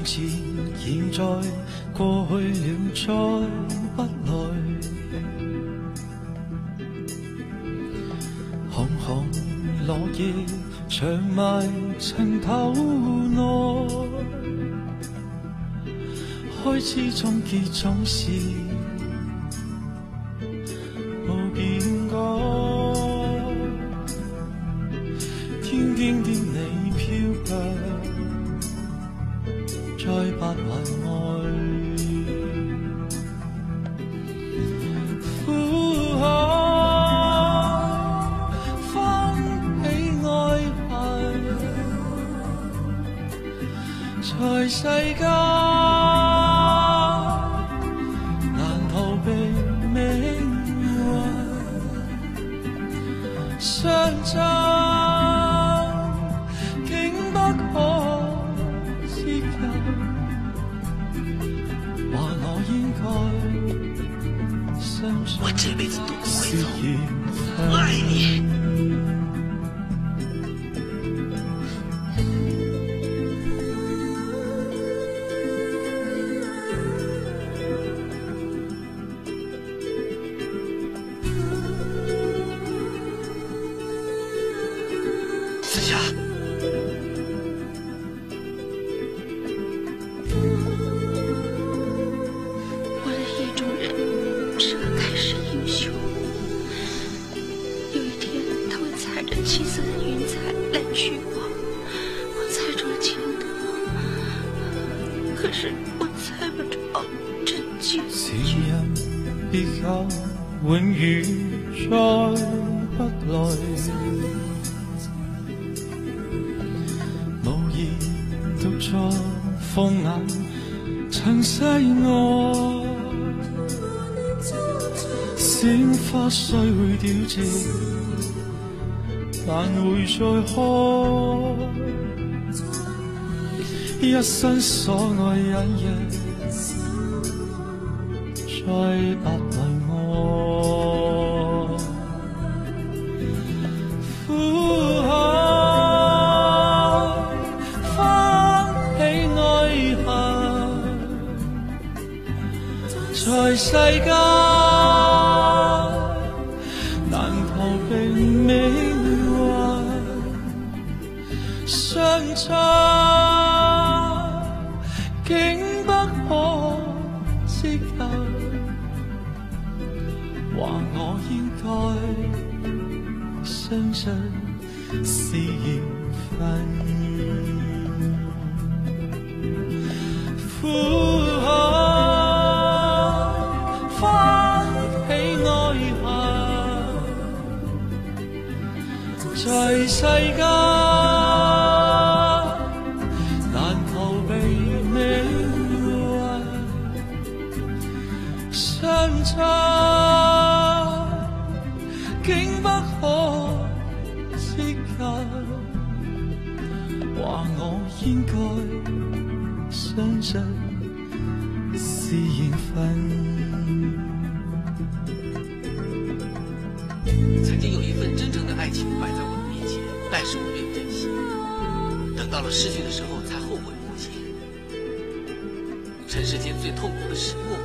前、現在、過去了，再不來。紅紅落葉長埋塵頭內，開始終結總是無變改。天邊的你飄卻再不還愛。苦海翻起愛恨，在世間難逃避命運相爭。 我这辈子都不会走，我爱你。思霞。 七色的云彩来娶我猜中了前途，可是我猜不着这结局。 是人別有永遠再不來，無言獨坐放眼塵世外，鮮花雖會凋謝，但會再開，一生所愛隱約，再不為我。苦海翻起愛恨，在世間難逃避命相差，竟不可接近。話我應該相信是緣分。苦海翻起愛恨，在世間。相差，竟不可接近。話我應該相信是緣分。 曾經有一份真正的愛情擺在我的面前，但是我沒有珍惜，等到了失去的時候才後悔莫及。塵世間最痛苦的是莫